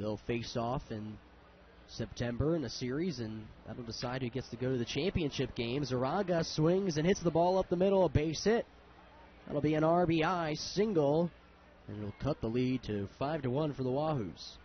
They'll face off in September in a series, and that'll decide who gets to go to the championship game. Zarraga swings and hits the ball up the middle, a base hit. That'll be an RBI single, and it'll cut the lead to 5-1 for the Wahoos.